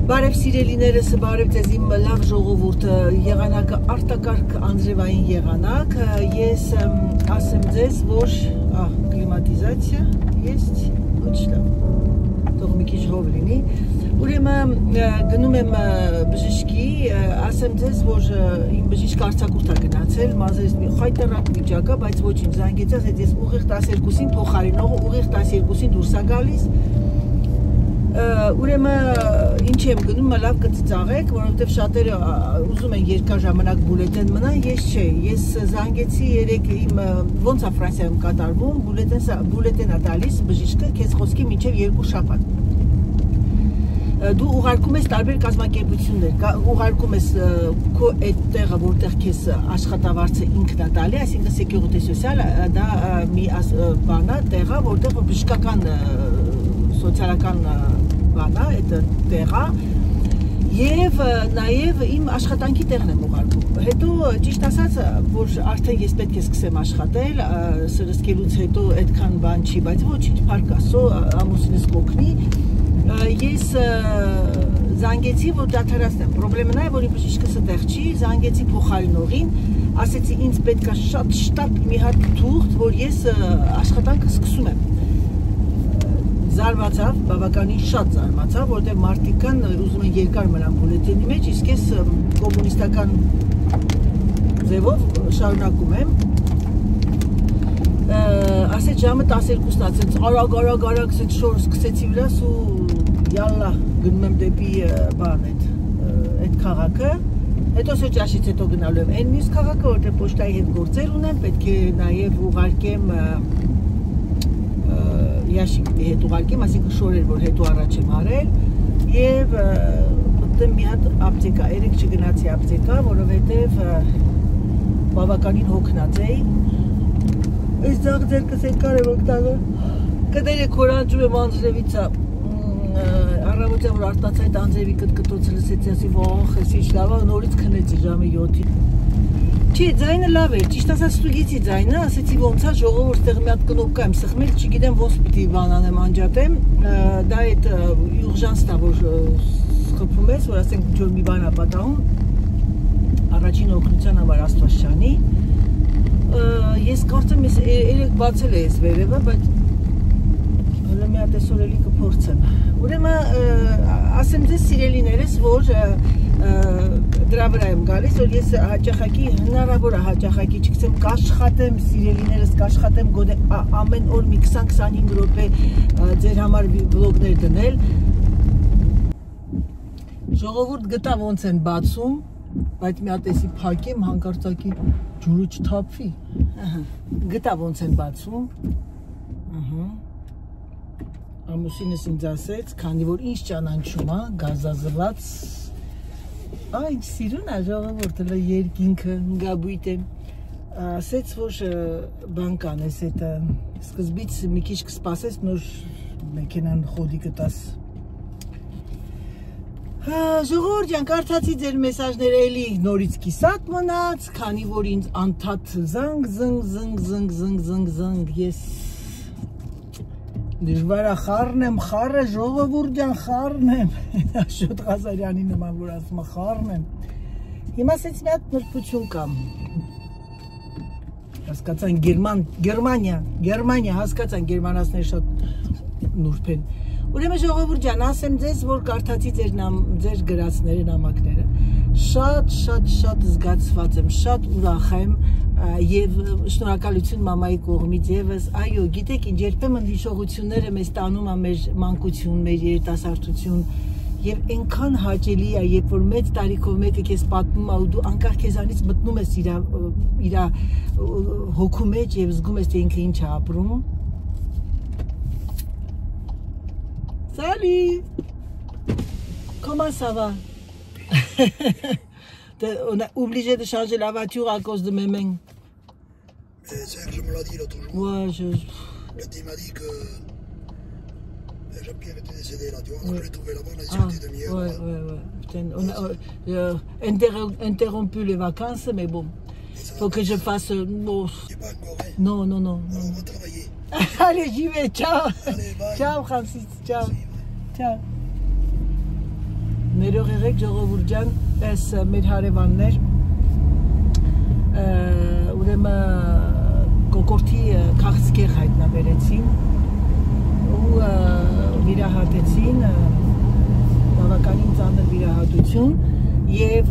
Բարև սիրելիներս, բարև ձեզ իմ լավ ժողովուրդը, եղանակը արտակարգ անձրևային եղանակ, ես ասեմ ձեզ, որ կլիմատիզացիա есть, очень լավ, թող մի քիչ հով լինի, ուրեմն գնում եմ բժշկի, ասեմ ձեզ, որ իմ բժիշկը արձակուրդ է գնացել, մազերս մի խայտարակ վիճակա, բայց ոչինչ, զանգեցած, ես ուղիղ 12-ին փոխարինողը, ուղիղ 12-ին դուրս է գալիս, ուրեմն ինչ եմ գնում, լավ կծծաղեք, որովհետև շատերը ուզում են երկար ժամանակ բուլետեն մնան, ես չէ, ես զանգեցի երեկ իմ ոնց է Ֆրանսիայում կատարվում, բուլետեն է տալիս բժիշկը քեզ խոսքի մինչև 2 շաբաթ։ Դու ուղարկում ես տարբեր կազմակերպություններ, ուղարկում ես քո այդ տեղը, որտեղ քեզ աշխատավարձը ինքն է տալի, այսինքն Sécurité Sociale, դա մի բան է, տեղ է, որտեղ բժշկական սոցիալական բան է, այդ տեղը, եւ նաեւ իմ աշխատանքի տեղն եմ ուղարկում։ Հետո ճիշտ ասած, որ արդեն ես պետք է սկսեմ աշխատել, սրսկելուց հետո այդքան բան չի, բայց ոչինչ, փառք Աստծո, ամուսինս կօգնի։ Ես զանգեցի, որ դադարացնեմ, պրոբլեմն է, որ իմ բժիշկս այդտեղ չի, զանգեցի փոխարինողին, ասեցի ինձ պետք է շատ շտապ մի հատ թուղթ, որ ես աշխատանքը սկսում եմ։ Զարմացավ, բավականին շատ զարմացավ, որտեղ մարդիկ կան ուզում են երկար մնան բուլետենի մեջ, իսկ ես կոմունիստական ձևով շարունակում եմ։ Ասեց ժամը 12-ն ասեց, արագ շոր սկսեցի վրաս ու յալլա գնում եմ դեպի բան այդ քաղաքը, հետո սոճաշից հետո գնալու եմ այն մյուս քաղաքը, որտեղ պոչտայի հետ գործեր ունեմ, պետք է նաև ուղարկեմ Ящիկի հետ ուղարկեմ, այսինքն շորեր, որ հետո առաջ եմ արել եւ մտեմ մի հատ ապտեկա, երեք չգնացի ապտեկա, որովհետեւ բավականին հոգնած էի։ Այս ձեռքս է կարևոր տալը։ Կդերը կորանջում եմ անձրևից առավոտյան որ արտացա այդ անձրևի կտկտոցը լսեցի, ասի վախ, ես ինչ լավ է, նորից քնեցի ժամը 7-ին։ Չի, ձայնը լավ էր, ճիշտ ասած ստուգեցի ձայնը, ասեցի ոնց է ժողովուրդ տեղ մի հատ կնոպկա եմ սխմել, չգիտեմ ոնց պիտի բանանեմ անջատեմ, դա այդ յուղժանստա, որ սխփում ես, որ ասենք ինչ որ մի բան է պատահում, առաջին օգնության համար Աստված շանի, ես կարծեմ ես երեք բացել է ես վերևը, բայց հələ մի հատ այսօր էլի կփորձեմ։ Ուրեմն ասեմ ձեզ սիրելիներս, որ դրա վրա եմ գալիս, որ ես հաճախակի, հնարավոր է հաճախակի, չգիտեմ, կաշխատեմ սիրելիներս, կաշխատեմ գոնե ամեն օր մի 20-25 րոպե ձեր համար վլոգներ դնել։ Ժողովուրդ գտա ոնց են բացում, բայց մի հատ էսի փակեմ, հանկարծակի ջուրը չթափվի։ Գտա ոնց են բացում։ Ամուսինս ինձ ասեց, քանի որ ինչ ճանաչում է, գազազված Ինչ սիրուն է ժողովուրդը երկինքը, գաբույտ եմ, ասեց, որ բան կանես, սկզբից մի քիչ կսպասես, նոր մեքենան խոդի կտաս։ Ժողովուրդ ջան, կարդացի ձեր մեսաժները էլի նորից կիսատ մնաց, քանի որ ինձ անդադ զանգ, ես դժվար է խառն եմ, խառը ժողովուրդ ջան, խառն եմ, Աշոտ Ղազարյանի նման, որ ասում է խառն եմ։ Հիմա ասեց մի հատ նրբություն կամ, հասկացան Գերմանիա, հասկացան գերմանացիները շատ նուրբ են։ Ուրեմն ժողովուրդ ջան, ասեմ ձեզ, որ կարդացի ձեր գրածները, նամակները, շատ զգացված եմ, շատ ուրախ եմ եւ շնորհակալություն մամայի կողմից եւս, այո, գիտեք ինչ, երբեմն հիշողությունները մեզ տանում է մեր մանկություն, մեր երիտասարդություն եւ այնքան հաճելի է, երբ որ մեծ տարիքով մեկը քեզ պատմում է ու դու անկախ քեզանից մտնում ես իր հոգու մեջ եւ զգում ես թե ինքը ինչ է ապրում։ Salut! Comment ça va? On est obligé de changer la voiture à cause de mes mains. Je me l'ai dit l'autre jour. Ouais, Il m'a dit que Jean-Pierre était décédé là, tu vois. Moi, je l'ai trouvé là-bas, on a discuté de mieux. Ouais. On a interrompu les vacances, mais bon. Faut que je fasse. C'est pas encore, hein? Non. Alors, on va travailler. Allez, j'y vais, ciao. Allez, bye. Ciao, Francis, ciao. Ciao. Ներող եղեք ժողովուրդ ջան, այս մեր հարևաններ ուրեմն կոկորտի քաղցկեղ հայտնաբերեցին ու վիրահատեցին, բավականին ծանր վիրահատություն եւ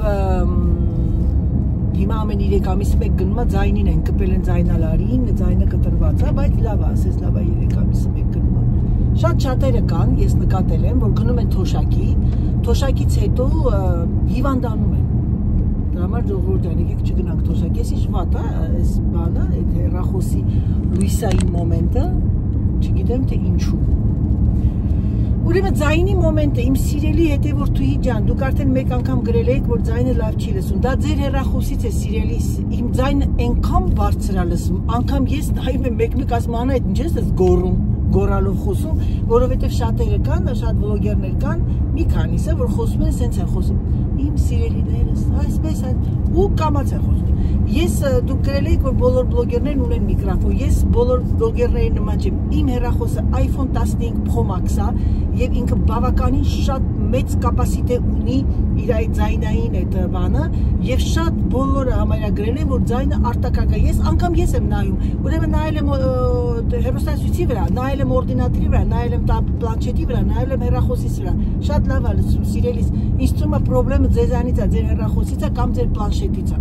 հիմա ամեն 3 ամիս մեկ գնում է ձայնին են կպել են ձայնալարին, ձայնը կտրված է, բայց լավ է, ասես լավ է 3 ամիս մեկ գնում է։ Շատ շատերը կան, ես նկատել եմ, որ գնում են թոշակի, թոշակից հետո հիվանդանում են։ Դրա համար ժողովուրդ ջան, եկեք չգնանք թոշակի, ես ինչ վատ է, այս բանը, այդ հեռախոսի լույսային մոմենտը, չգիտեմ թե ինչու։ Ուրեմն ձայնի մոմենտը, իմ սիրելի հետևորդուհի ջան, դուք արդեն մեկ անգամ գրել եք, որ ձայնը լավ չի լսում, դա ձեր հեռախոսից է սիրելիս, իմ ձայնը այնքան բարձր է լսում, անգամ ես նայում եմ մեկ-մեկ ասում անա այդ ինչ ես գոռում, գոռալով խոսում, որովհետև շատերը կան, շատ վլոգերներ կան, մի քանիսը, որ խոսում են, սենց են խոսում, իմ սիրելիներս, այսպես ու կամաց են խոսում։ Ես դուք գրել եք, որ բոլոր բլոգերներն ունեն միկրոֆոն, ես բոլոր բլոգերների նման չեմ, իմ հեռախոսը iPhone 15 Pro Max-ա եւ ինքը բավականին շատ մեծ կապասիտե ունի իր այդ ձայնային այդ բանը եւ շատ բոլորը համարագրել են, որ ձայնը արտակարգ է։ Ես անգամ ես եմ նայում, ուրեմն նայել եմ հեռուստացույցի վրա, նայել եմ օրդինատորի վրա, նայել եմ պլանշետի վրա, նայել եմ հեռախոսից վրա, շատ լավ է լսում, սիրելիս, ինձ թվում է խնդրեմը ձեզանից է, ձեր հեռախոսից է կամ ձեր պլանշետից է։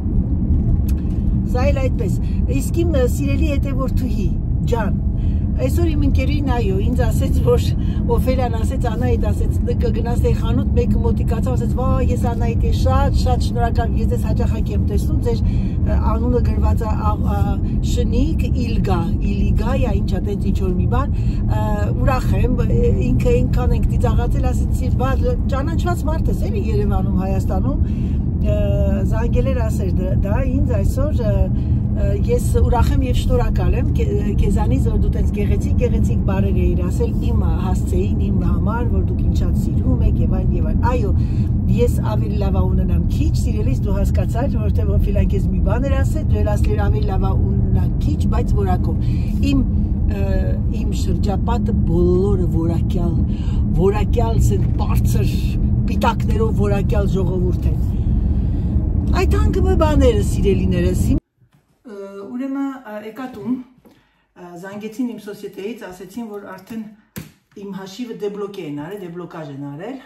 Սա էլ այդպես, իսկ իմ սիրելի հետևորդուհի ջան, այսօր իմ ընկերին այո, ինձ ասեց, որ Օֆելյան ասեց, Անահիտ ասեց, գնաց էի խանութ, մեկը մոտիկացավ, ասեց, վա, ես Անահիտ եմ շատ շնորհակալ, ես ձեզ հաճախակ եմ տեսնում, ձեր անունը գրված է շնիկ, իլիգա, ինչ է տենց ինչ-որ մի բան, ուրախ եմ, ինքը ինքան ենք ծիծաղացել, ասեցի, բա ճանաչված մարդ ես էլի Երևանում, Հայաստանում, զանգել էր ասեր դա ինձ այսօր ես ուրախ եմ եւ շնորհակալ եմ քեզանից որ դու տես գեղեցիկ բարեր էիր ասել իմ հասցեին իմ համար որ դուք ինչած սիրում եք եւ այլն այո ես ավելի լավ ունենամ քիչ սիրելիս դու հասկացար որտեղ Օֆելյան քեզ մի բան էր ասել դու էլ ասել ավելի լավ ունենա քիչ բայց որակով իմ շրջապատը բոլորը որակյալ սեն բարձր պիտակներով որակյալ ժողովուրդ են այդ անգամը բաները սիրելիներս ուրեմն եկա տուն զանգեցին իմ սոսիետեից ասեցին որ արդեն իմ հաշիվը դեբլոկե են արել դեբլոկաժ են արել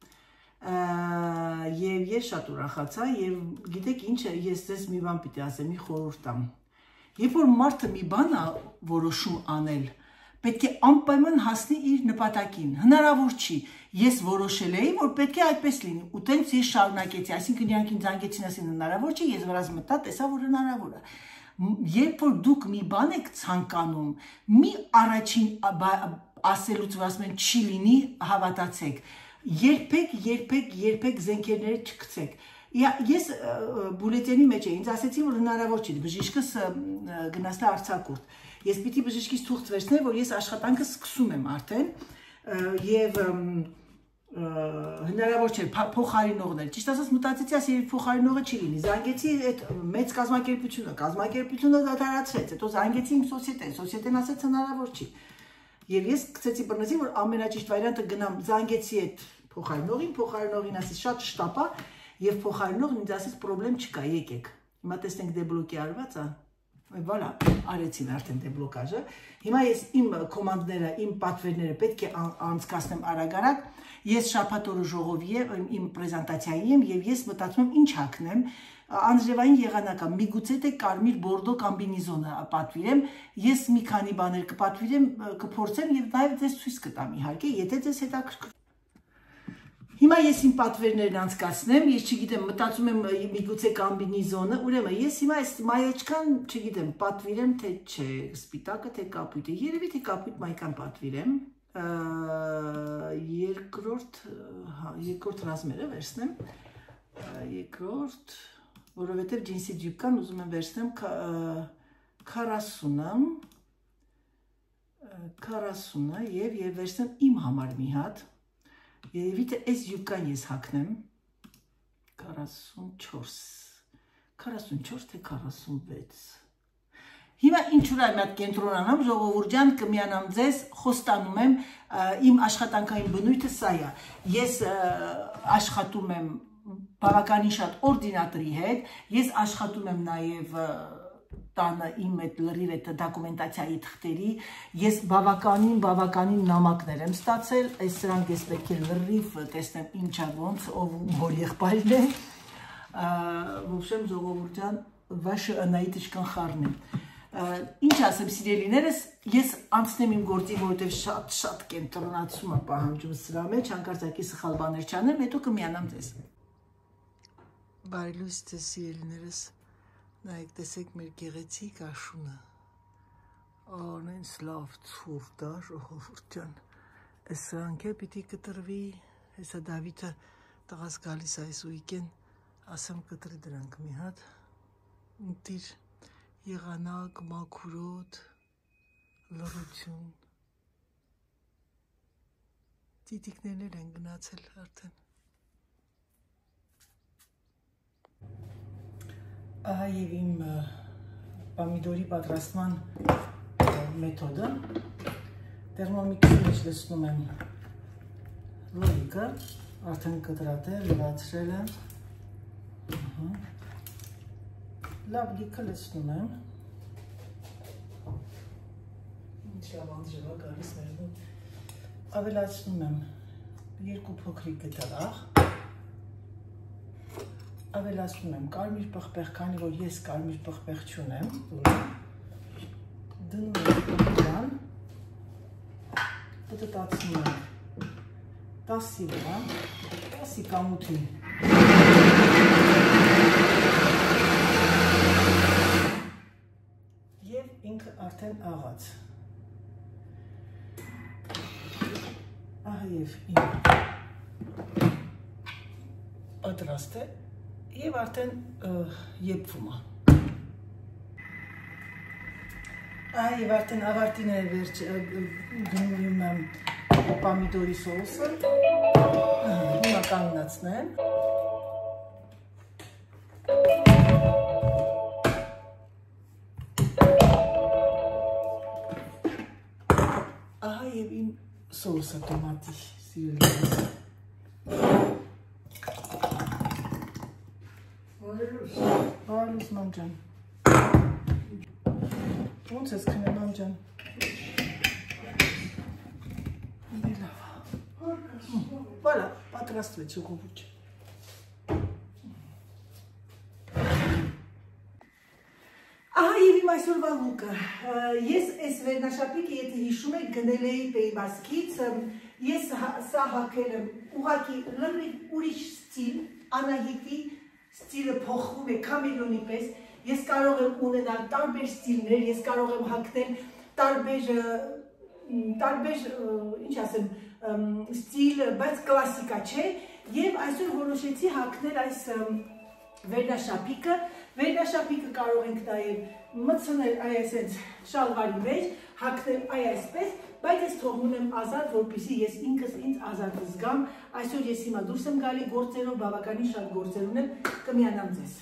եւ ես շատ ուրախացա եւ գիտեք ինչը ես ձեզ մի բան պիտի ասեմ մի խորհուրդ տամ երբ որ մարդը մի բան է որոշում անել պետք է անպայման հասնի իր նպատակին հնարավոր չի ես որոշել էի որ պետք է այդպես լինի ու տենց ես շարունակեցի այսինքն իրանքին զանգեցին ասին հնարավոր չի ես վրաս մտա տեսա որ հնարավոր է երբ որ դուք մի բան եք ցանկանում մի առաջին ասելուց ասում են չի լինի հավատացեք երբեք զենքերները չգցեք ես բուլետենի մեջ էի ինձ ասեցին որ հնարավոր չի բժիշկս գնացա արձակուրդ ես պիտի բժիշկից թուղթ վերցնեմ որ ես աշխատանքը սկսում եմ արդեն եւ հնարավոր չէ փոխարինողներ ճիշտ ասած մտածեցի ասի փոխարինողը չի լինի զանգեցի այդ մեծ կազմակերպությունը դադարացրեց հետո զանգեցի իմ սոսիետեն ասեց հնարավոր չի եւ ես գցեցի բռնեցի որ ամենաճիշտ վարիանտը գնամ զանգեցի այդ փոխարինողին ասեց շատ շտապ է եւ փոխարինողն ինձ ասեց պրոբլեմ չկա եկեք հիմա տեսնենք դեբլոկի արված է Voilà, արեցին արդեն դեբլոկաժը։ Հիմա ես իմ կոմանդները, իմ պատվերները պետք է անցկացնեմ արագ-արագ։ Ես շաբաթօրը ժողովի եմ, իմ պրեզենտացիայի եմ եւ ես մտածում եմ ինչ հագնեմ։ Անձրևային եղանակա, միգուցե թե կարմիր բորդո կոմբինեզոնը պատվիրեմ։ Ես մի քանի բաներ կպատվիրեմ, կփորձեմ եւ նաեւ ձեզ ցույց կտամ իհարկե, եթե ձեզ հետաքրքրում Հիմա ես իմ պատվերներն անցկացնեմ, ես չգիտեմ, մտածում եմ միգուցե կոմբինեզոնը, ուրեմն ես հիմա այս մայոչկան, չգիտեմ, պատվիրեմ թե չէ, սպիտակը թե կապույտը, երևի թե կապույտ մայկան պատվիրեմ, երկրորդ ռազմերը վերցնեմ, երկրորդ, որովհետև ջինսի ջիպկան ուզում եմ վերցնեմ 40-ը եւ վերցնեմ իմ համար մի հատ Երևի թե այս յուբկան ես հագնեմ 44 թե 46 Հիմա ինչու՞ եմ այդ կենտրոնանամ, ժողովուրդ ջան, կմիանամ ձեզ, խոստանում եմ, իմ աշխատանքային բնույթը սա է։ Ես աշխատում եմ բավականին շատ օրդինատորի հետ, ես աշխատում եմ նաև տանը իմ այդ լրիվ այդ դոկումենտացիայի թղթերի, ես բավականին նամակներ եմ ստացել, այս սրանք ես պետք է լրիվ տեսնեմ ինչա ոնց, ով որ եղբայրն է, в общем, ժողովուրդ ջան, ваши аналитичкան խառն եմ։ Ինչ ասեմ, սիրելիներս, ես անցնեմ իմ գործի, որովհետև շատ կենտրոնացում է պահանջում սրա մեջ, հանկարծակի սխալ բաներ չանեմ, հետո կմիանամ ձեզ։ Բարի լույս ձեզ, սիրելիներս, նայեք, տեսեք մեր գեղեցիկ աշունը, անենց լավ ցուրտ է, ժողովուրդ ջան, այս սրանք է պիտի կտրվի, հեսա Դավիթը տղաս գալիս այս ուիկեն, ասեմ կտրի դրանք մի հատ, ընտիր եղանակ, մաքուրոտ, լռություն, տիտիկներն են գնացել արդեն։ Ահա և իմ պամիդորի պատրաստման մեթոդը, տերմոմիքսի մեջ լցնում եմ լոյիկը, արդեն կտրատել, լվացրել եմ, լավ լիքը լցնում եմ, ինչ լավանց ժվա գալիս ներնում, ավելացնում եմ 2 փոքրիկ գդարախ, ավելացնում եմ կարմիր պղպեղ, քանի որ ես կարմիր պղպեղ չունեմ, դնում եմ դրան, պտտացնում եմ 10-ի վրա, 10-ի կամ 8-ի, և ինքը արդեն աղաց, ահա և իմ պատրաստ է, և արդեն եփվում է։ Ահա և արդեն ավարտին է դնում եմ պամիդորի սոուսը, հիմա կանգնացնեմ։ Ահա և իմ սոուսը տոմատի սիրելիներս։ Բարելուս ման ջան, ոնց ես քնեմ ման ջան, վալա, պատրաստվեց ժողովուրդ։ Ահա և իմ այսօրվա լուկը, ես այս վերնաշապիկը, եթե հիշում եք, գնել էի Պեյվասկից, ես սա հագել եմ ուղղակի լրիվ ուրիշ ստիլ, Անահիտի ստիլը փոխվում է կամելոնի պես, ես կարող եմ ունենալ տարբեր ստիլներ, ես կարող եմ հագնել տարբեր, ինչ ասեմ, ստիլ, բայց կլասիկա չէ, և այսօր որոշեցի հագնել այս վերնաշապիկը կարող ենք նաև մտցնել այ այսենց շալվարի մեջ, հագնել այ այսպես, բայց ես թողնում եմ ազատ, որպեսզի ես ինքս ինձ ազատ զգամ, այսօր ես հիմա դուրս եմ գալի գործերով, բավականին շատ գործեր ունեմ, կմիանամ ձեզ։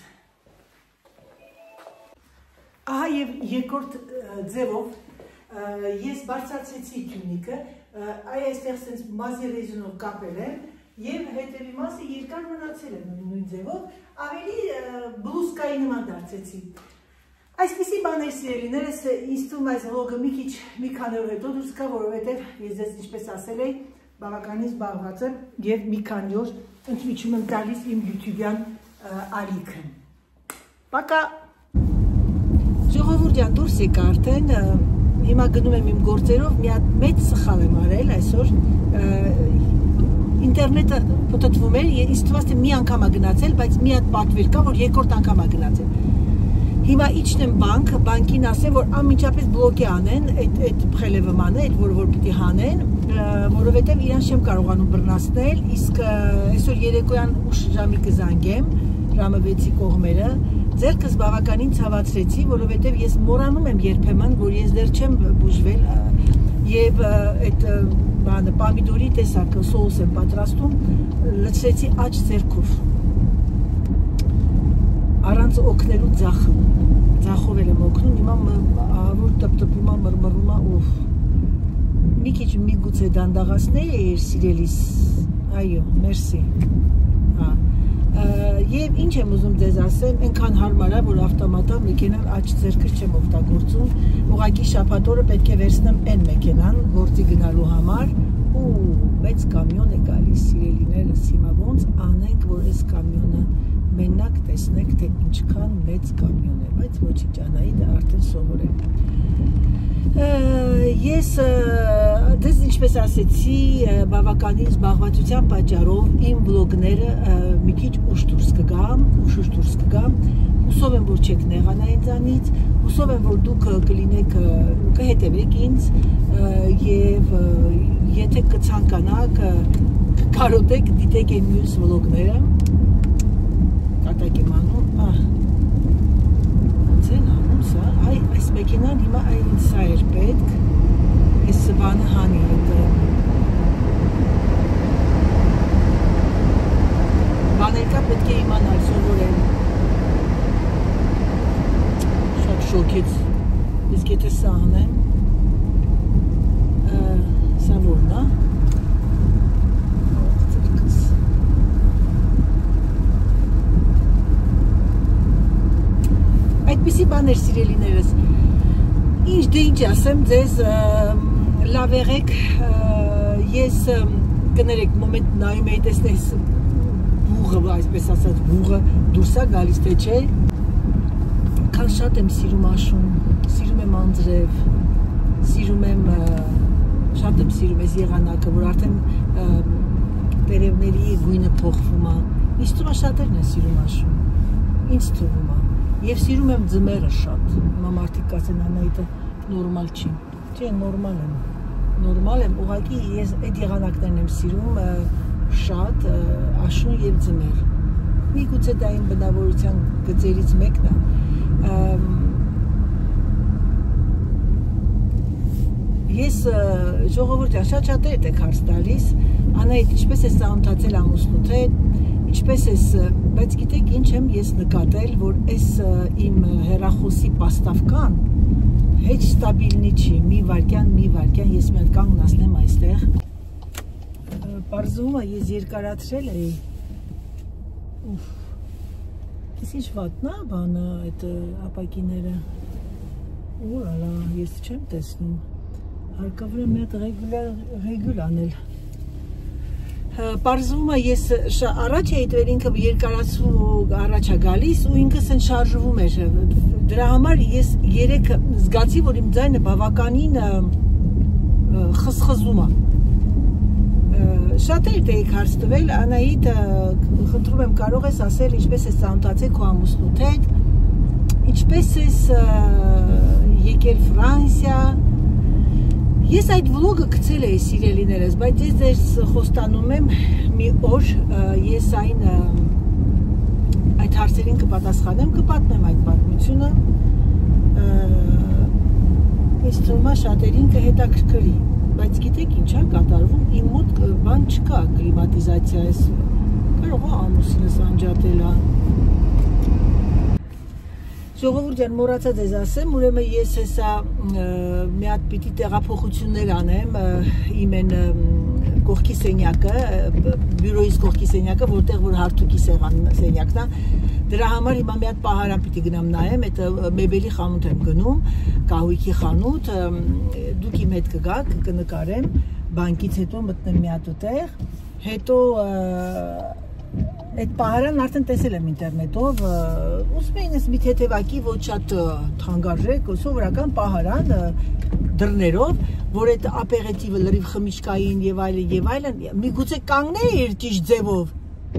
Ահա և երկրորդ ձևով ես բարձրացրեցի թյունիկը, այ այստեղ սենց մազի ռեզինով կապել եմ, և հետևի մասը երկար մնացել եմ նույն ձևով, ավելի բլուսկայի նման դարձեցի։ Այսպիսի բաներ սիրելիներս, ինձ թվում այս վլոգը մի քանի օր հետո դուրս գա, որովհետև ես ձեզ ինչպես ասել էի, բավականին զբաղված եմ և մի քանի օր ընդմիջում եմ տալիս իմ YouTube-յան ալիքը։ Պակա ժողովուրդ ջան, դուրս եկա արդեն, հիմա գնում եմ իմ գործերով, մի հատ մեծ սխալ եմ արել այսօր, ինտերնետը պտտվում էր, ինձ թվաց թե մի անգամ է գնացել, բայց մի հատ պատվեր կա, որ երկրորդ անգամ է գնացել։ Հիմա իջնեմ բանկին ասեմ, որ անմիջապես բլոկի անեն, այդ խելևմանը, որ պիտի հանեն, որովհետև իրանց չեմ կարողանում բռնացնել, իսկ այսօր երեկոյան ուշ ժամի կզանգեմ, ժամը 6-ի կողմերը, ձեռքս բավականին ցավացրեցի, որովհետև ես մոռանում եմ երբեմն, որ ես դեռ չեմ բուժվել եւ այդ բանը պամիդորի տեսակը սոուս եմ պատրաստում, լցրեցի աջ ձեռքով։ Առանց օգնելու ձախով եմ օգնում, հիմա որ տպտպում է, մռմռում է, ուֆ։ Մի քիչ միգուցե դանդաղացնեի սիրելիս, այո, մերսի, և ինչ եմ ուզում ձեզ ասեմ, ենքան հարմար է, որ ավտոմատով մեքենան աջ ձերքր չեմ օգտագործում, ուղղակի շաբաթ օրը պետք է վերցնեմ այն մեքենան, գործի գնալու համար, ու մեծ կամիոն է գալիս, սիրելիներս, հիմա ոնց անենք, որ այս կամիոնը մենակ տեսնեք, թե ինչքան մեծ կամիոն է, բայց ոչինչ Անահիտը արդեն սովոր է։ Ես դες ինչպես ասեցի, բավականին զբաղվածության պատճառով իմ վլոգները մի քիչ ուշ դուրս կգամ, հուսով եմ, որ չեք նեղանա ինձանից, հուսով եմ, որ դուք կլինեք, կհետևեք ինձ և եթե կցանկանաք, կարոտեք, դիտեք այն մյուս վլոգները, կատակ եմ անում, ոնց են անում սա, այս մեքենան հիմա ինձ սա էր պետք, ես սվանը հանի հետը, բաներ կա պետք է իմանալ, սովորել, շատ շոքեց, իսկ եթե սա անեմ, սա որն է, այդպիսի բաներ սիրելիներս, ինչ դե ինչ ասեմ ձեզ, լավ եղեք, ես կներեք մոմենտ նայում էի տեսնես բուղը, այսպես ասած բուղը դուրս է գալիս թե չէ, քան շատ եմ սիրում աշուն, սիրում եմ անձրև, շատ եմ սիրում ես եղանակը, որ արդեն տերևների գույնը փոխվում է, ինձ թվում է շատերն են սիրում աշուն, ինձ թվում է, և սիրում եմ ձմերը շատ, հիմա մարդիկ կասեն Անահիտը նորմալ չի, չէ, նորմալ եմ, ուղղակի ես այդ եղանակներն եմ սիրում շատ աշուն և ձմեր, միգուցե դա իմ բնավորության գծերից մեկն է, ես ժողովուրդ շատ եք հարց տալիս, Անահիտ, ինչպես ես ծանոթացել ամուսնուդ հետ, ինչպես ես, բայց գիտեք ինչ եմ ես նկատել, որ այս իմ հեռախոսի պաստավկան հեչ ստաբիլնի չի, մի վարկյան, ես մի հատ կանգնացնեմ այստեղ, պարզվում է ես երկարացրել էի, ես ինչ վատնա բանը այդ ապակիները, ուրալա, ես չեմ տեսնում, հարկավոր է մի հատ ռեգուլ անել, պարզվում է ես առաջ էի տվել ինքը երկարացու առաջ է գալիս ու ինքս են շարժվում էր, դրա համար ես երեկ զգացի, որ իմ ձայնը բավականին խզխզում է, շատ էիք հարց տվել, Անահիտ, խնդրում եմ կարող ես ասել ինչպես ես ծանոթացել քո ամուսնուդ հետ, ինչպես ես եկել Ֆրանսիա, ես այդ վլոգը գցել էի սիրելիներս, բայց ես ձեզ խոստանում եմ մի օր ես այդ հարցերին կպատասխանեմ, կպատմեմ այդ պատմությունը, ես թվում է շատերին կհետաքրքրի, բայց գիտեք ինչ է կատարվում, իմ մոտ բան չկա կլիմատիզացիա, կարող է ամուսինս անջատել է, Ժողովուրդ ջան, մոռացա ձեզ ասեմ, ուրեմն ես հեսա մի հատ պիտի տեղափոխություններ անեմ իմ այն կողքի սենյակը, բյուրոյից կողքի սենյակը, որտեղ որ հարթուկի սենյակն է, դրա համար հիմա մի հատ պահարան պիտի գնամ նայեմ, այդ մեբելի խանութ եմ գնում, կահույքի խանութ, դուք իմ հետ կգաք, կնկարեմ, բանկից հետո մտնեմ մի հատ ուտեղ, հետո այդ պահարանն արդեն տեսել եմ ինտերնետով, ուզում էին ես մի թեթևակի ոչ շատ թանկարժեք, սովորական պահարան դռներով, որ այդ ապեղետիվը լրիվ խմիչքային եւ այլն, միգուցե կանգնել իր ճիշտ ձևով։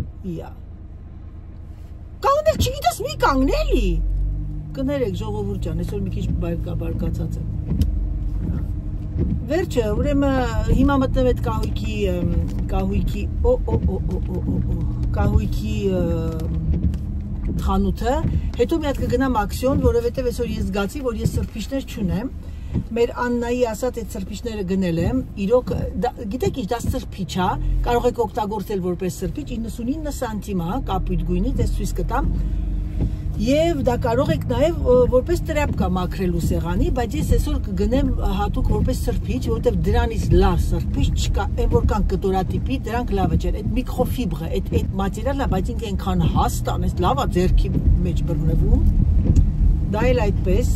Կանգնել, չգիտես, մի կանգնելի։ Կներեք ժողովուրդ ջան, այսօր մի քիչ բարկացած եմ։ Վերջը, ուրեմն հիմա մտնում այդ կահույքի խանութը, հետո մի հատ կգնամ ակսիոն, որովհետև այսօր ես զգացի, որ ես սրբիչներ չունեմ, մեր Աննայի ասած այդ սրբիչները գնել եմ, իրոք, գիտեք ինչ, դա սրբիչ է, կարող եք օգտագործել որպես սրբիչ, 99 սանտիմ է, կապույտ գույնի, դες ցույց կտամ, Եվ դա կարող եք նաև որպես տրապկա մաքրելու սեղանի, բայց ես այսօր կգնեմ հատուկ որպես սրբիչ, որովհետև դրանից լավ սրբիչ չկա, այն որ կան կտորատիպի, դրանք լավը չէ, այդ միկրոֆիբրը, այդ մատերիալը, բայց ինքը այնքան հաստ է, այս լավ է ձեռքի մեջ բռնվում։ Դա էլ այդպես։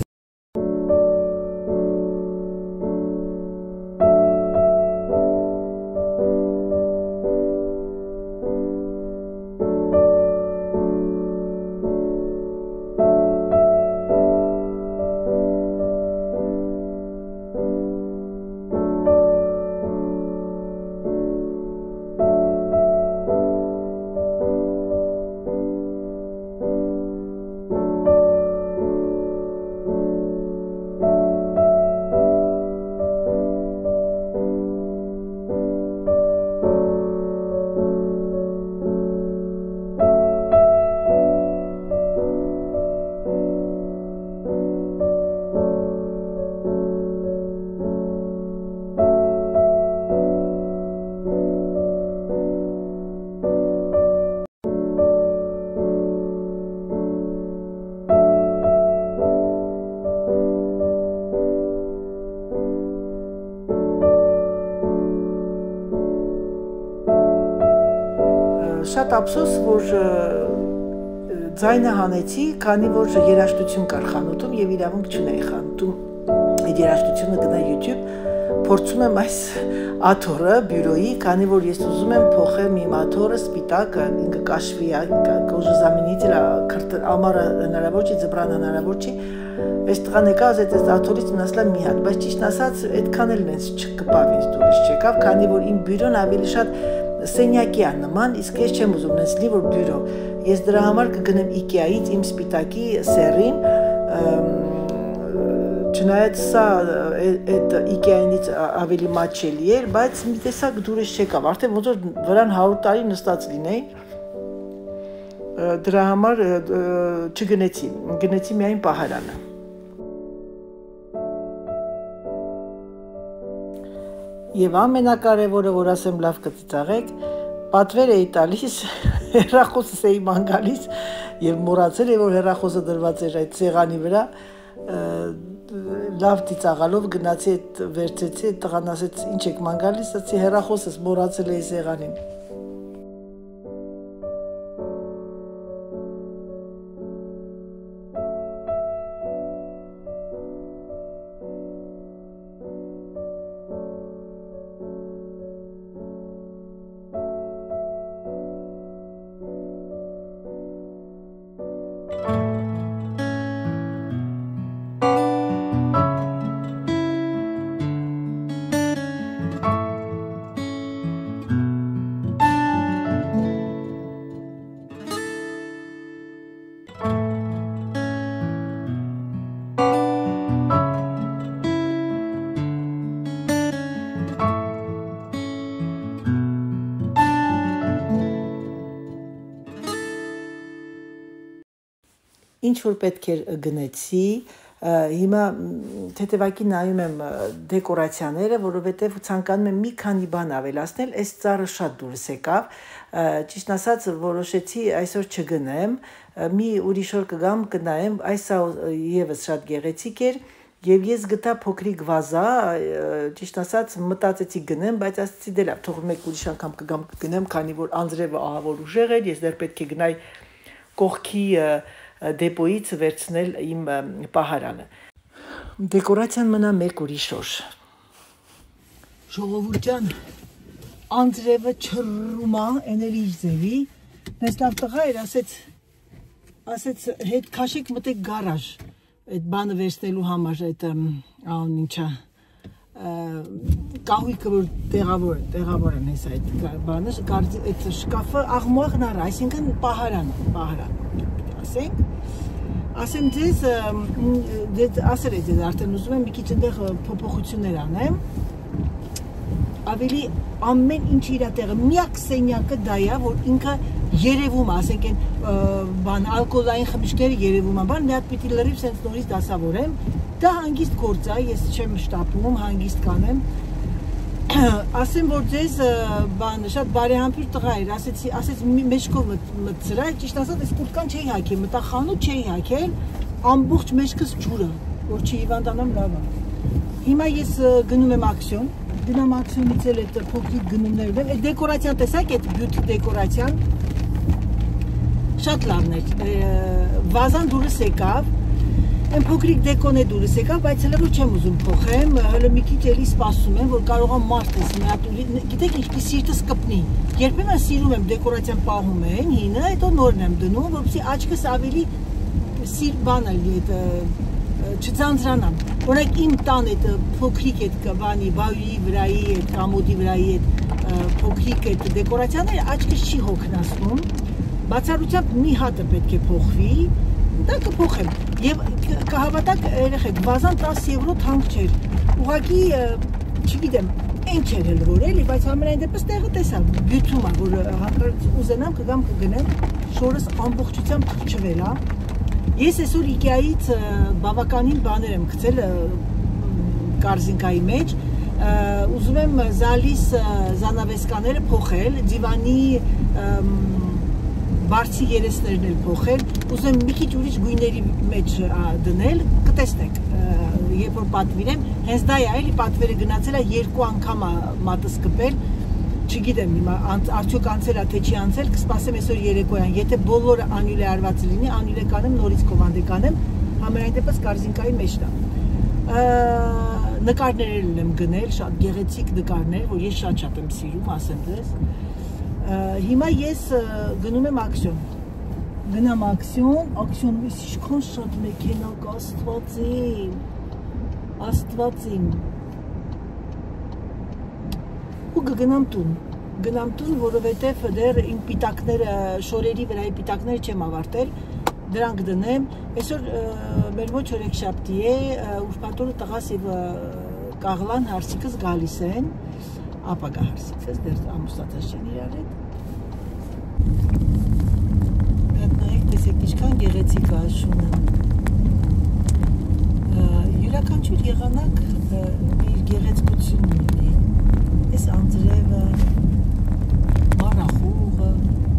Շատ ափսոս, որ ձայնը հանեցի, քանի որ երաժշտություն կար խանութում եւ իրավունք չունեի խանութում այդ երաժշտությունը գնա YouTube, փորձում եմ այս աթոռը բյուրոյի, քանի որ ես ուզում եմ փոխել մի աթոռը սպիտակ, ինքը կաշվի, կոժը заменитель, ամառը հնարավոր չի, ձբրան հնարավոր չի։ Այս տղան եկավ, այս աթոռից մնացլա մի հատ, բայց ճիշտ ասած, այդքան էլ ինձ չկպավ, ինձ դուրս չեկավ, քանի որ իմ բյուրոն ավելի շատ սենյակի է նման, իսկ ես չեմ ուզում նենց լի որ բյուրո։ Ես դրա համար կգնեմ IKEA-ից իմ սպիտակի սերին, չնայած սա այդ IKEA-նից ավելի մատչելի էր, բայց մի տեսակ դուրս չեկավ, արդեն ոնց որ վրան 100 տարի նստած լինեի, դրա համար չգնեցի, գնեցի միայն պահարանը։ Եվ ամենակարևորը, որ ասեմ լավ կծիծաղեք, պատվեր էի տալիս, հեռախոսս էի ման գալիս եւ մոռացել էի, որ հեռախոսը դրված էր այդ սեղանի վրա, լավ ծիծաղալով գնացի այդ վերցեցի, այդ տղան ասեց ինչ եք ման գալիս, ասացի հեռախոսս մոռացել էի սեղանին։ Ինչ որ պետք էր գնեցի, հիմա թեթևակի նայում եմ դեկորացիաները, որովհետև ցանկանում եմ մի քանի բան ավելացնել, այս ծառը շատ դուրս եկավ, ճիշտ ասած որոշեցի այսօր չգնեմ, մի ուրիշ օր կգամ կնայեմ, այս եւս շատ գեղեցիկ էր, եւ ես գտա փոքրիկ վազա, ճիշտ ասած մտածեցի գնեմ, բայց ասացի դե լավ, թող մեկ ուրիշ անգամ կգամ կգնեմ, քանի որ անձրևը ահավոր ուժեղ էր, ես դեռ պետք է գնայի կողքի դեպոյից վերցնել իմ պահարանը։ Դեկորացիան մնա մեկ ուրիշ օր։ Ժողովուրդ ջան, անձրևը չռում է, էների ձևի, մեզ լավ տղա էր, ասեց հետ քաշեք մտեք գարաժ, այդ բանը վերցնելու համար, այդ ան ինչա, կահույքը որ տեղավոր են հես այդ բանը, այդ շկաֆը աղմուաղն առ, այսինքն պահարան, ասեմ ձեզ, ասել է ձեզ արդեն ուզում եմ մի քիչ այնտեղ փոփոխություններ անեմ, ավելի ամեն ինչ իր տեղը, միակ սենյակը դա է, որ ինքը երևում է, ասենք այն ալկոհոլային խմիչքները երևում են, մի հատ պիտի լրիվ սենց նորից դասավորեմ, դա հանգիստ գործ է, ես չեմ շտապում, հանգիստ կանեմ, ասեմ որ ձեզ բան շատ բարեհամբույր տղա էր, ասեց մեջքով մտցրա, ճիշտ ասած այս կուրտկան չէի հագել, մտա խանութ չէի հագել, ամբողջ մեջքս ջուրը, որ չի հիվանդանամ լավ է։ Հիմա ես գնում եմ ակցիոն, գնամ ակցիոնից էլ այդ փոքրիկ գնումներով եմ, այդ դեկորացիան տեսակ, այդ բյութ դեկորացիան շատ լավն էր, վազան դուրս եկավ, Այն փոքրիկ դեկոն է դուրս եկավ, բայց հələ որ չեմ ուզում փոխեմ, հələ մի քիչ էլի սպասում եմ, որ կարողամ մարտես մի հատ գիտեք ինչպես սիրտս կպնի։ Երբեմն սիրում եմ դեկորացիան պահում են, հինը, հետո նորն եմ դնում, որպեսզի աչքս ավելի բան էլի այդ չձանձրանամ։ Օրինակ իմ տան այդ փոքրիկ այդ բանի, բայուի վրայի, այդ կամոդի վրայի այդ փոքրիկ այդ դեկորացիաները աչքս չի հոգնածնում։ Բացառությամբ մի հատը պետք է փոխվի, դա կփոխեմ։ Եվ կհավատաք երեխեք, վազան 10 եվրո թանկ չէր, ուղղակի, չգիտեմ, այն չէր էլ որ էլի, բայց համենայն դեպս տեղը տեսա, բյութում է, որ հանկարծ ուզենամ կգամ կգնեմ, շորս ամբողջությամբ թրջվել է։ Ես այսօր Ikea-ից բավականին բաներ եմ գցել կորզինկայի մեջ, ուզում եմ զալիս զանավեսկաները փոխել, դիվանի բարձի երեսներն էլ փոխել, ուզում եմ մի քիչ ուրիշ գույների մեջ դնել, կտեսնեք, երբ որ պատվիրեմ, հենց դա է, էլի պատվերը գնացել է 2 անգամ մատս կպել, չգիտեմ հիմա արդյոք անցել է թե չի անցել, կսպասեմ այսօր երեկոյան, եթե բոլորը անյուլե արված լինի, անյուլե կանեմ, նորից կոմանդե կանեմ, համենայն դեպս կորզինկայի մեջն է։ Նկարներ եմ գնել, շատ գեղեցիկ նկարներ, որ ես շատ եմ սիրում, ասեմ ձեզ։ Հիմա ես գնում եմ ակցիոն, գնամ ակցիոնում ես ինչքան շատ մեքենա կա, աստվածիմ, ու գնամ տուն, որովհետև դեռ իմ պիտակները, շորերի վրայի պիտակները չեմ ավարտել, դրանք դնեմ, այսօր մեր ոչ օրեքշաբթի է, ուրբաթ օրը տղաս և կաղլան հարսիկս գալիս են, ապագա հարսիկս, դեռ ամուսնացած չեն իրար հետ։ Գատնայիք, տեսեք, ինչքան գեղեցիկ է աշունը։ Յուրաքանչյուր եղանակ իր գեղեցկությունն ունի։ Այս անձրևը, մառախուղը։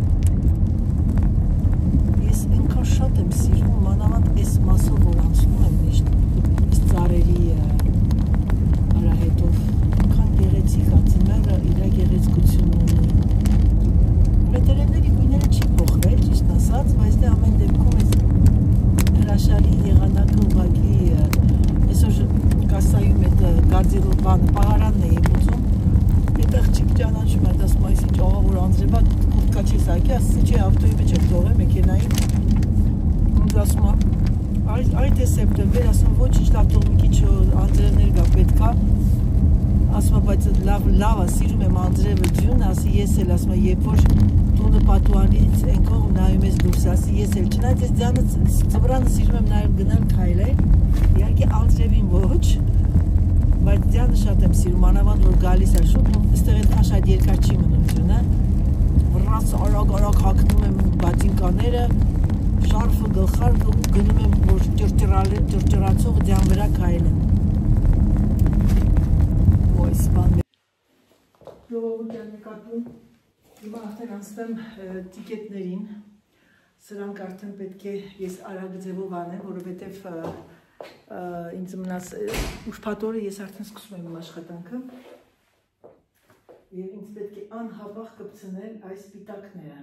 Ես այնքան շատ եմ սիրում, մանավանդ այս մասով, որ անցնում եմ միշտ, այս ծառերի արահետով, այնքան գեղեցիկ է, ձմեռը իր գեղեցկությունն ունի։ Մետերևների գույները չի փոխվել, ճիշտ ասած, բայց դե ամեն դեպքում այս հրաշալի եղանակը ուղղակի այսօր կասայում այդ գարձելու պահարանն էի ուզում, այդ աղջիկ ճանաչում է, ասում այս ինչ աղավոր անձրևա կուրտկա չես հագի, ասում չէ ավտոյի մեջ եմ թողել մեքենային, ասում այդ է սեպտեմբեր, ասում ոչինչ լավ թող մի քիչ անձրևներ գա պետքա, ասում բայց լավ է, սիրում եմ անձրևը ձյուն, ասի ես էլ ասում երբ որ տունը պատուանից ենքող նայում ես դուրս, ասի ես էլ չնայած ես ձյանը ծվրանը սիրում եմ նայում գնալ քայլել, իհարկե անձրևին ոչ, բայց ձյանը շատ եմ սիրում, անավանդ որ գալիս է շուտ, այստեղ այդքան շատ երկար չի մնում ձյունը, վռած արագ հագնում եմ բատինկաները, շարֆը գլխարկը ու գնում եմ որ ճրճրացող ձյան վրա քայլեմ։ Ոյս բան։ Ժողովուրդ նկատում, հիմա արդեն անցնեմ տիկետներին, սրանք արդեն պետք է ես արագ ձևով անեմ, որովհետև ինձ մնաց ուրբաթ օրը ես արդեն սկսում եմ իմ աշխատանքը և ինձ պետք է անհավաղ կպցնել այս պիտակները։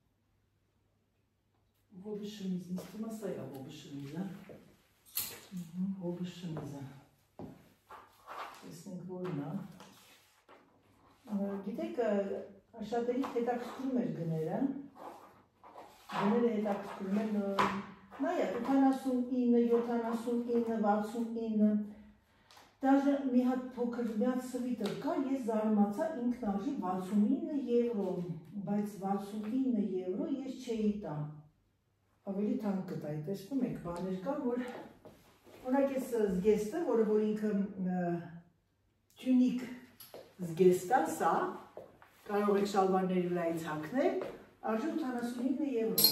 Հոբը շմիզ, ինձ թվում է սա է հոբը շմիզը։ Հոբը շմիզը։ Տեսնենք որն է։ Գիտեք, շատերից հետաքրքրում էր գները։ Գները հետաքրքրում են, նայա, 89, 79, 69, դաժե մի հատ փոքր, մի հատ սվիտր կար, ես զարմացա ինքն արժի 69 եվրո, բայց 69 եվրո ես չէի տա, ավելի թանկ կտայի, տեսնում եք, բաներ կան, որ օրինակ ես զգեստը, որը որ ինքը թյունիկ զգեստ է, սա, կարող եք շալվարների վրայից հագնել, արժի 89 եվրո։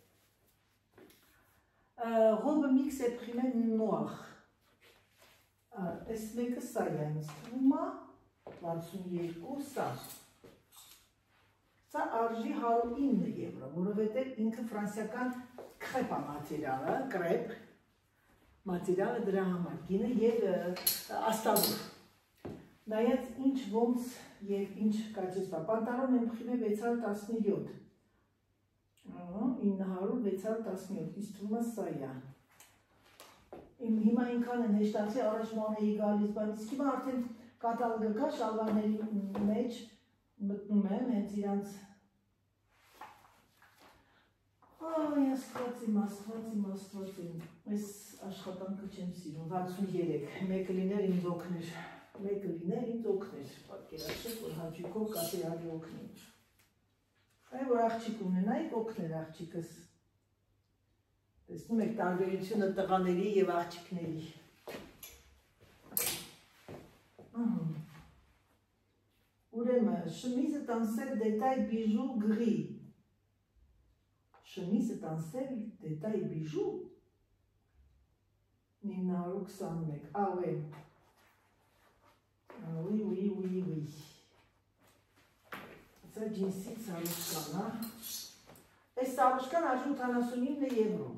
Robe mix et primaire noir. Այս մեկը սա է ինձ թվում է 62 սա։ Սա արժի 109 եվրո, որովհետև ինքը ֆրանսիական քրեպ է մատերիալը, կրեպ մատերիալը դրա համար գինը եւ աստավոր։ Նայած ինչ ոնց եւ ինչ կաչեսվա։ Պանտալոն եմփխինը 617։ 900 617, իսկ թվում է սա է։ Հիմա ինքան են հեշտացի առաջ մանեի գալիս, բայց իսկ հիմա արդեն կատալոգը կա շալվարների մեջ մտնում եմ հենց իրանց Այ աստված իմ, այս աշխատանքը չեմ սիրում, 63, մեկը լիներ ինձ օգներ, պատկերացրեք, որ հաճույքով կատերալի օգնի։ Այ որ աղջիկ ունենայիք, օգներ աղջիկս։ Տեսնում եք տարբերությունը տղաների և աղջիկների։ Ուրեմն, chemise tansel détail bijou gris. Chemise tansel détail bijou. 921, ouais. Oui. Սա ջինսի սարուշկան, այս սարուշկան արժի 89 եվրո։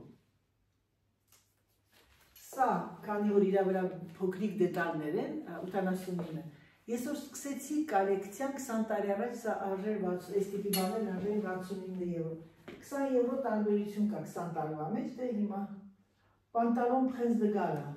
Սա, քանի որ իրա վրա փոքրիկ դետալներ են, 89-ը։ Ես որ սկսեցի կոլեկցիան 20 տարի առաջ, սա արժեր, այս տիպի բաներ արժեր 69 եվրո։ 20 եվրո տարբերություն կա 20 տարվա մեջ, դե հիմա պանտալոն Prince de Galles,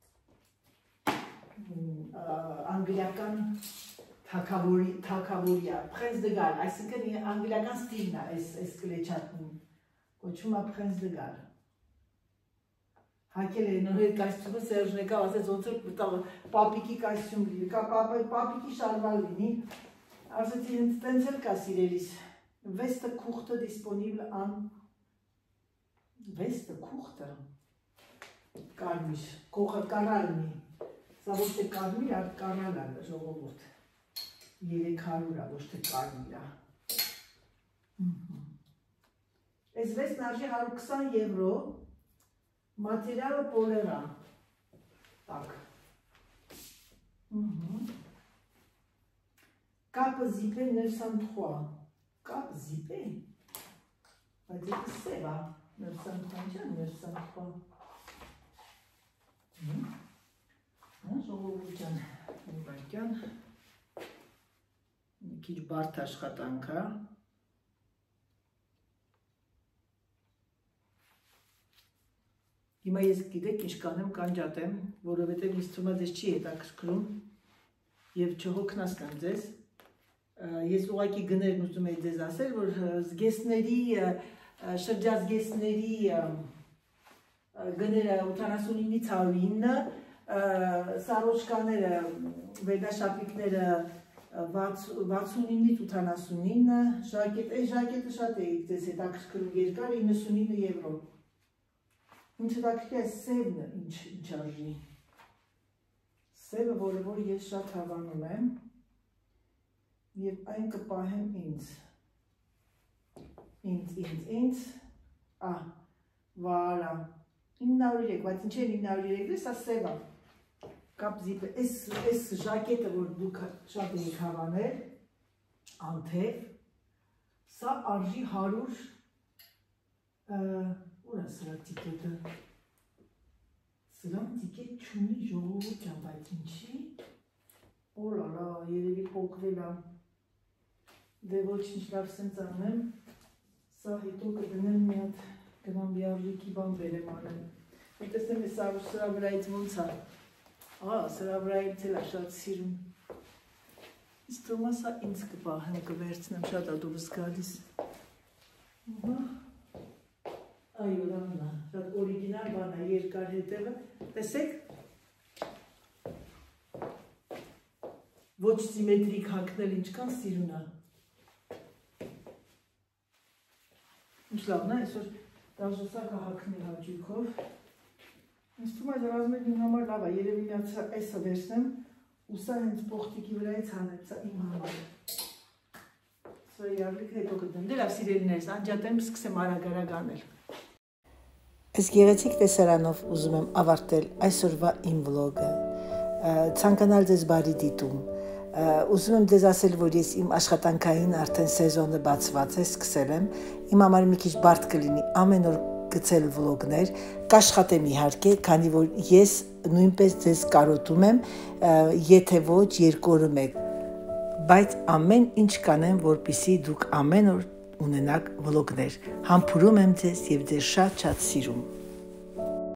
անգլիական թագավորիա, Prince de Galles, այսինքն անգլիական ստիլն է այս կլեչատն, կոչվում է Prince de Galles։ Հակել է նոր կայստումը Սերժն եկավ, ասեց ոնց որ պապիկի կայստում լինի, պապիկի շալվար լինի, ասեցի տենց էլ կա սիրելիս, վեստը քուղթը դիսպոնիբլ ան, վեստը քուղթը, կարմիր, կողը կարալնի, սա ոչ թե կարմիր, արդ կարալ ալը ժողովորդ, 300 ոչ թե կարմիր ա։ Այս վեստն արժի 120 եվրո, Մատերիալը պոլերա, տակ, կապը զիպե 903, կապ զիպե, բայց եկը սև է, 903 չան, 903, ժողովության, ուղարկյան, մի քիչ բարդ աշխատանք է, Հիմա ես գիտեք ինչ կանեմ, կանջատեմ, որովհետև ինձ թվում է ձեզ չի հետաքրքրում և չհոգնասկամ ձեզ։ Ես ուղղակի գներն ուզում եի ձեզ ասել, որ զգեստների, շրջազգեստների գները 89-ից 109, սարոջկաները, վերնաշապիկները 69-ից 89, ժակետը շատ էիք ձեզ հետաքրքրում երկար 99 եվրո։ Ինչ հետաքրքիր է սևն ինչ արժի։ Սևը, որը որ ես շատ հավանում եմ և այն կպահեմ ինձ, վարա, 903, բայց ինչ է 903, սա սև է, կապ զիպը, այս ժակետը, որ դուք շատ էիք հավանել, անթև, սա արժի 100, Ուր է սրա տիկետը, սրան տիկետ չունի ժողովուրդ ջան, բայց ինչի, օլալա, երևի պոկվել է, դե ոչինչ լավ սենց անեմ, սա հետո կդնեմ մի հատ գնամ բիարժիկի բան բերեմ անեմ, տեսնեմ է սրա վրայից ոնց է, սրա վրայից էլ է շատ սիրում, իսկ թվում է սա ինձ կպահեմ, կվերցնեմ, շատ է դուրս գալիս, Այո, դամնա, շատ օրիգինալ բան է, երկար հետևը, տեսեք, ոչ սիմետրիկ հակնել ինչքան սիրուն է, ինչ լավն է, այսօր դաժոսակը հակնել հաճույքով, ինձ թվում է ռազմերին համար լավ է, երևի միացա այսը վերցնեմ, ու սա հենց պողտիկի վրայից հանեմ, սա իմ համար, սա յարլիքը հետո կդեմ, դե լավ սիրելիներս, անջատեմ, սկսեմ արագ անել, Այս գեղեցիկ տեսարանով ուզում եմ ավարտել այսօրվա իմ վլոգը։ ցանկանալ ձեզ բարի դիտում։ Ուզում եմ ձեզ ասել, որ ես իմ աշխատանքային արդեն սեզոնը բացված է, սկսել եմ։ Իմ համար մի քիչ բարդ կլինի ամեն օր գցել վլոգներ, կաշխատեմ իհարկե, քանի որ ես նույնպես ձեզ կարոտում եմ, եթե ոչ 2 օրը 1, բայց ամեն ինչ կանեմ, որպեսզի դուք ամեն օր ունենաք վլոգներ։ Համբուրում եմ ձեզ եւ ձեզ շատ-շատ սիրում։